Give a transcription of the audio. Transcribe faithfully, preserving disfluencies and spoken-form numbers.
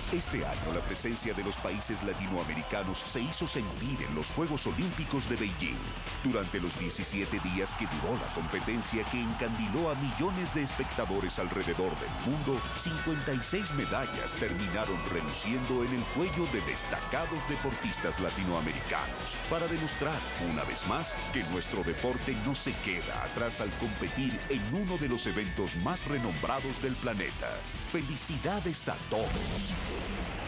Este año la presencia de los países latinoamericanos se hizo sentir en los Juegos Olímpicos de Beijing. Durante los diecisiete días que duró la competencia que encandiló a millones de espectadores alrededor del mundo, cincuenta y seis medallas terminaron reluciendo en el cuello de destacados deportistas latinoamericanos para demostrar, una vez más, que nuestro deporte no se queda atrás al competir en uno de los eventos más renombrados del planeta. ¡Felicidades a todos!